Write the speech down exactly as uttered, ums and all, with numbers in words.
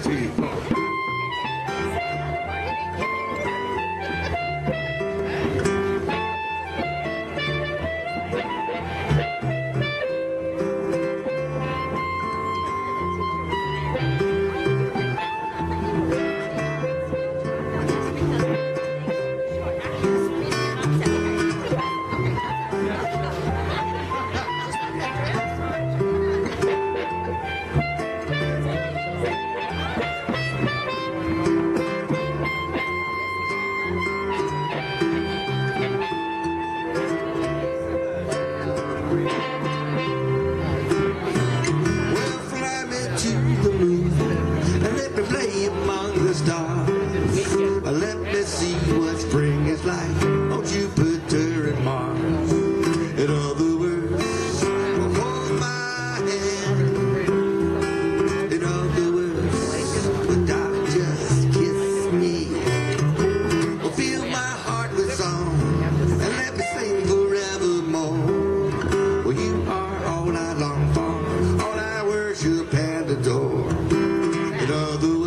to you. Well, fly me to the moon and let me play among the stars. Let me see what spring is like on Jupiter and Mars. In other words, hold my hand. In other words, without just kiss me. Well, fill my heart with song and let me sing forevermore. Well, you are all I long for, all I worship and adore. In other